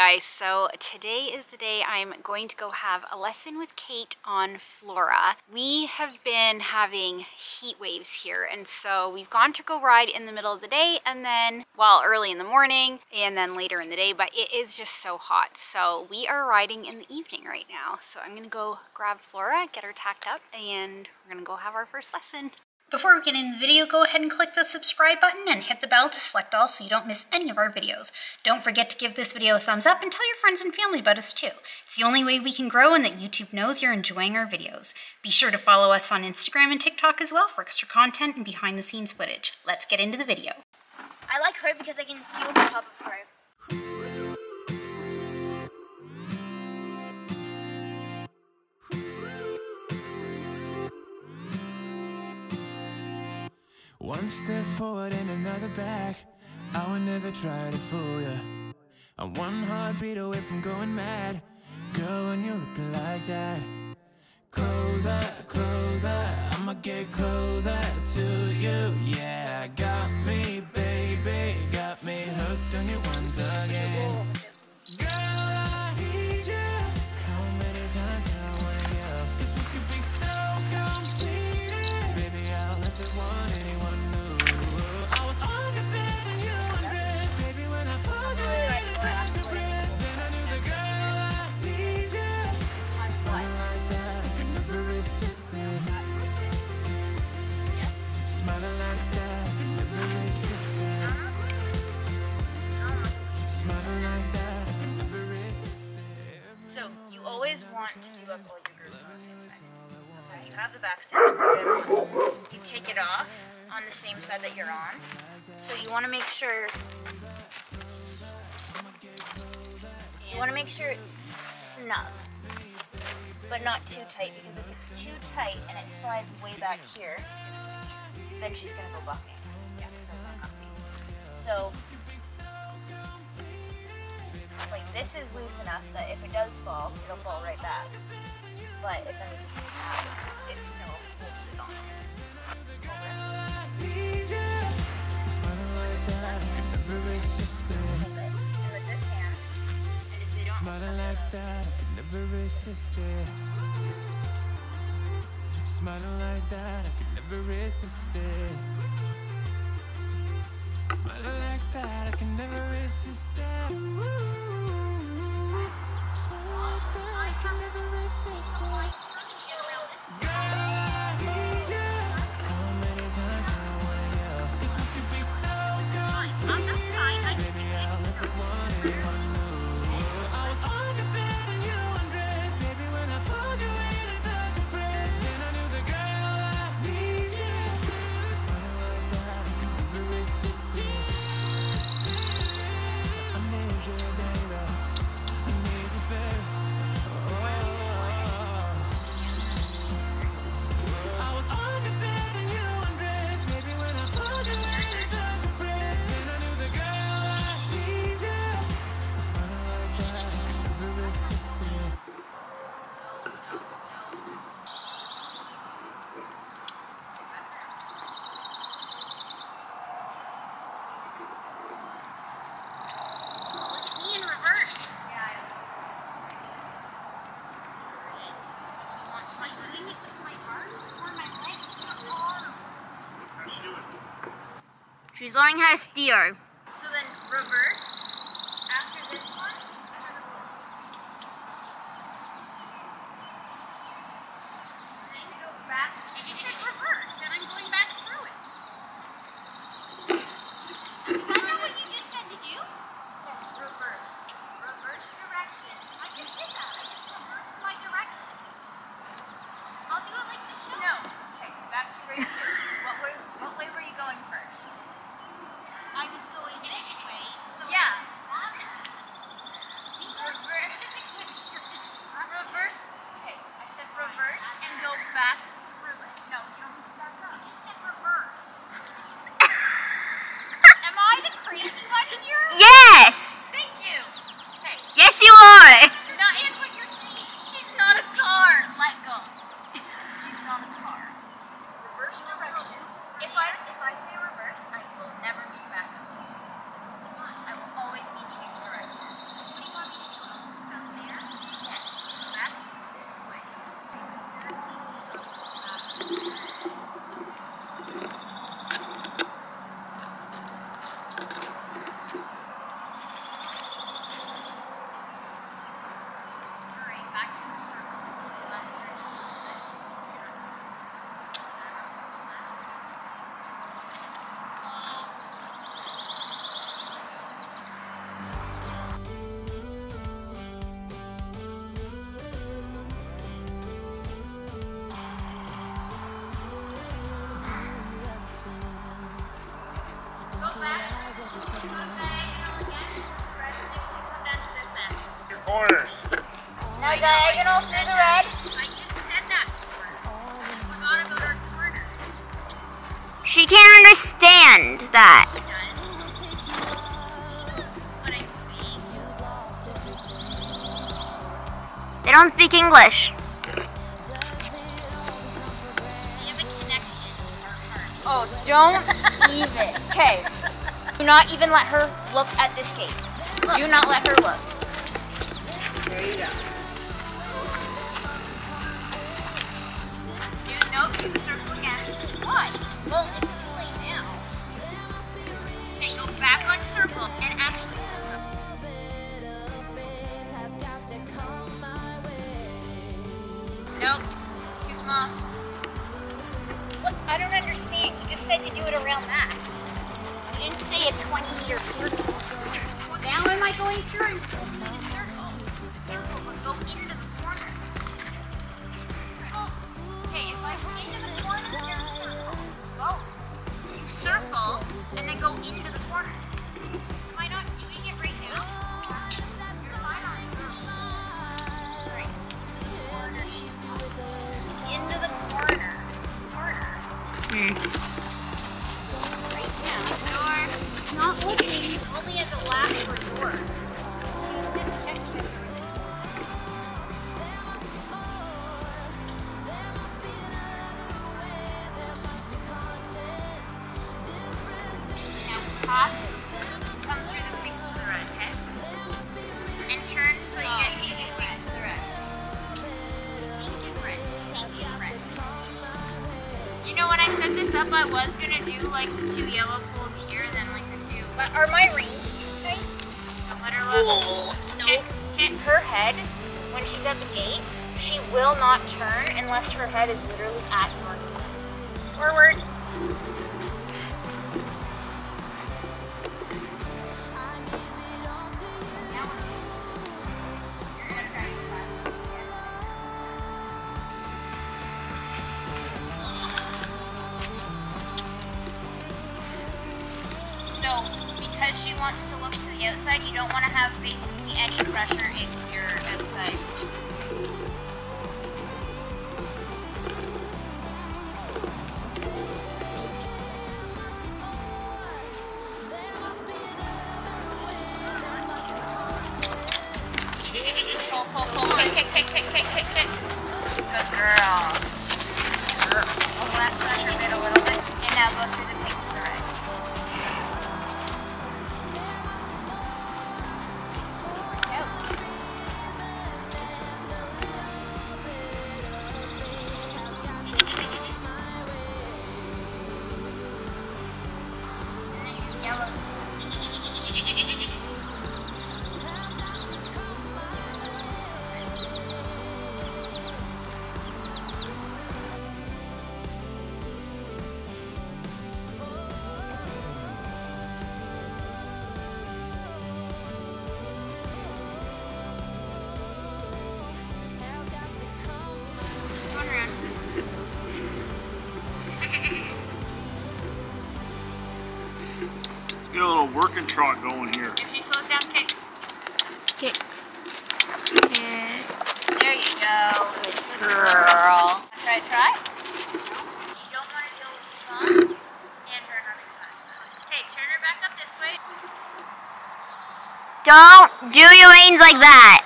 guys, so today is the day I'm going to go have a lesson with Kate on Flora. We have been having heat waves here, and so we've gone to go ride in the middle of the day and then, well, early in the morning and then later in the day, but it is just so hot. So we are riding in the evening right now. So I'm gonna go grab Flora, get her tacked up, and we're gonna go have our first lesson. Before we get into the video, go ahead and click the subscribe button and hit the bell to select all so you don't miss any of our videos. Don't forget to give this video a thumbs up and tell your friends and family about us too. It's the only way we can grow and that YouTube knows you're enjoying our videos. Be sure to follow us on Instagram and TikTok as well for extra content and behind the scenes footage. Let's get into the video. I like her because I can see on top of her. One step forward and another back. I would never try to fool ya. I'm one heartbeat away from going mad. Girl, when you're looking like that, closer, closer, I'ma get closer to you. Yeah, got me, baby, got me hooked on you once again. Girl, I need you. How many times do I wanna go? 'Cause we could be so complete. Baby, I'll let the one anyone knew. I was on the bed and you undressed. Baby, when I pulled you in and felt your breath, then I knew the girl I need you. Smiling like that, I could never resist it. Smiling like that, I could never resist it. Smiling like that, I could never resist it. So you always want to do up all your grooves on the same side. So if you have the back stitch, you take it off on the same side that you're on. So you want to make sure it's snug, but not too tight, because if it's too tight and it slides way back here, then she's gonna go bucking. Yeah, that's not comfy. So like this is loose enough that if it does fall, it'll fall right back. But if anything happens, it still holds it on. Smiling like that, I could never resist it. And with this hand, and if they don't Smiling like that, I could never resist it. Smiling like that, I could never resist it. Smiling like that, I can never resist it. Smiling like that, I can never resist it. Girl, I need you. How many times do I wanna yell? 'Cause we could be so complete. Baby, I'll let the one anyone knew. I was on the bed and you undressed. Baby, when I pulled you in and felt your breath, then I knew the girl I need you. Smiling like that, I can never resist it. I need you, baby. I need you, baby. I was on the bed and you undressed. Baby, when I pulled you in and felt your breath, then I knew the girl I need you. Smiling like that, I can never resist it. me in reverse. Am I doing it with my arms or my legs? How's she doing? She's learning how to steer. So then reverse. After this one, turn the wheel. And then you go back. And you said reverse, and I'm going back through it. Is that not what you just said to do? Yes, reverse. Reverse direction. I just did that. I just reversed my direction. I'll do it like the show. No. Okay, back to grade 2. What way were you going first? I was going this way. So yeah. Reverse. Reverse. Okay, I said reverse and go back through it. No, tell me to back up. You just said reverse. Am I the crazy one here? Yes! Thank you. Okay. Yes, you are! That is what you're saying. She's not a car. Let go. She's not a car. Reverse direction. If I say reverse, I will never be back up. I will always be change direction. What do you want me to diagonal through the red. I just said that to her. I forgot about our corners. She can't understand that. She does. She knows what I'm saying. They don't speak English. We have a connection in our heart. Oh, don't even. Okay. Do not even let her look at this gate. Do not let her look. There you go. Nope, do the circle again. Why? Well, it's too late now. Okay, go back on circle and actually do the circle. Nope, too small. What? I don't understand. You just said to do it around that. You didn't say a 20-meter circle. Now am I going through and complete a circle? Circle will go into the corner. Okay, if I'm into the corner, there's circle. Go. You circle and then go into the corner. Am I not doing it right now? You're fine on it. Right. Corner. Into the corner. Corner. Right now. Door. Not looking. Only as a last resort. She's just checking if everything's good. Now toss, come through the pink to the red, okay? And turn so you get pink and red to the red. Pink and red, pink and red. You know when I set this up, I was gonna do like the 2 yellow poles here and then like the 2. But are my reins too tight? Don't let her look. No. Hit Her head, when she's at the gate, she will not turn unless her head is literally at your knee. Forward. So, because she wants to look to the outside, you don't want to have basically any pressure if you're outside. Pull, pull, pull, kick, kick, kick, kick, kick, kick. Good girl. Pull that center bit a little bit, and now go through the pink to the red. Yellow. Turn around. Let's get a little working trot going here. If she slows down, kick. Kick. There you go. Good Girl. Try, try. You don't want to deal with Sean and her having class. Okay, turn her back up this way. Don't do your reins like that.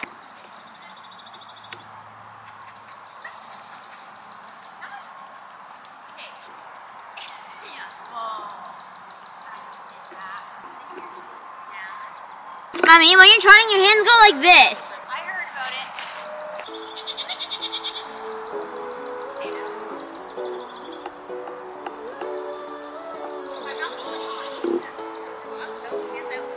Okay. Yeah. Whoa. Mommy, when you're trotting, your hands go like this. I heard about it. I'm not pulling on. No, hands out.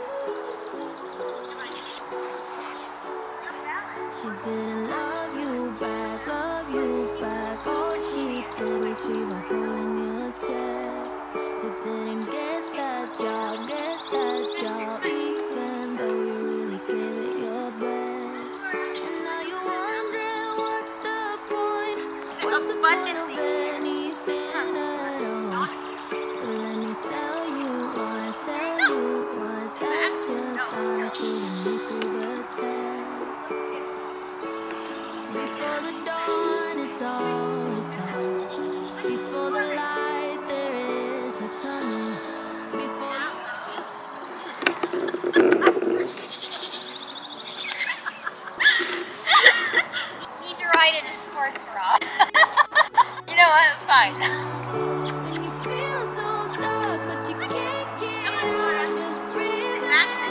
You're balanced. She didn't love you back, all she did was leave a hole in your chest. You didn't get that job, even though you really gave it your best. And now you're wondering what's the point, what's the point of anything at all? But let me tell you why, that's just I couldn't make through the test. always dark. Before the light, there is a tunnel. Before Need to ride in a sports bra. You know what? Fine. when you feel so stuck, but you can't get out, just remember.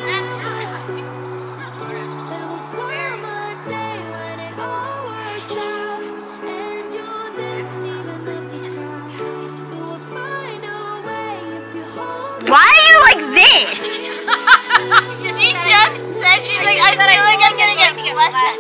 There will come a day when it all works out, and you didn't even have to try. You will find a way if you hold Why are you like this? She just said she's like, I feel like I'm gonna get molested.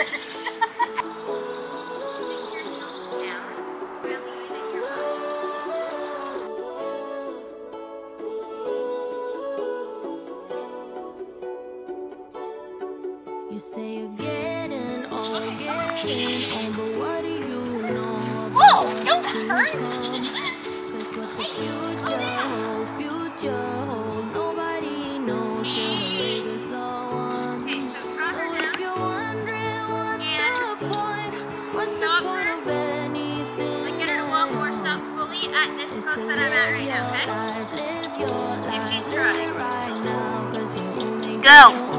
You say you're getting on, but what do you know? Whoa, don't turn. Cause what the future holds, nobody knows till the razor's all on. So if you're wondering what's the point of anything? Get her one more stop fully at this It's post to that I'm at live right your now, okay? life, live your life, she's live trying. it right now, 'cause you only Go. get one.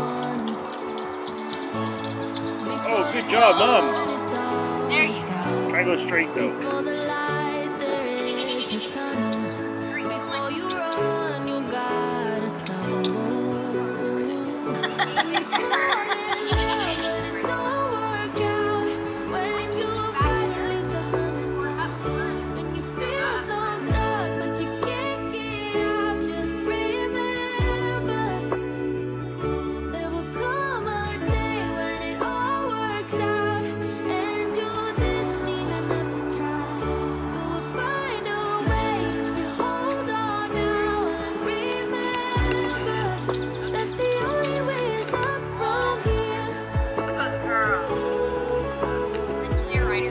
Oh, good job, Mom. There you go. Try to go straight though. Before the light, there is a tunnel. Before you run, you gotta stumble. You fall in love, but it don't work out. When you've tried at least 100 times. When you feel so stuck, but you can't get out, just remember. There will come a day when it all works out, and you didn't even have to try. You will find a way if you hold on now, and remember that the only way is up from here. Good girl. You're right.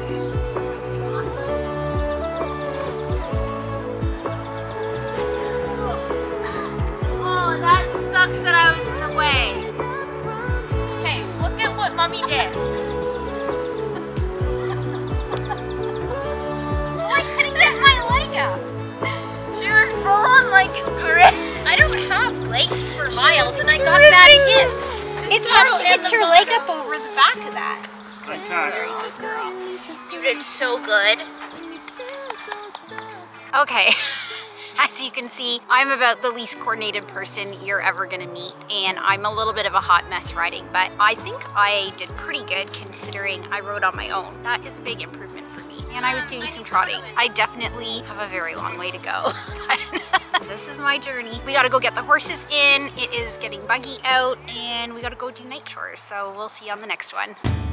Oh, that sucks that I was in the way. Okay, look at what Mommy did. Oh, I couldn't get my leg up. She was full on like grip. I don't have legs for miles and I got bad hips. It's hard to get your leg up over the back of that. I can't. You did so good. Okay. As you can see, I'm about the least coordinated person you're ever gonna meet, and I'm a little bit of a hot mess riding, but I think I did pretty good considering I rode on my own. That is a big improvement for me. And I was doing some trotting. I definitely have a very long way to go. This is my journey. We gotta go get the horses in. It is getting buggy out, and we gotta go do night chores, so we'll see you on the next one.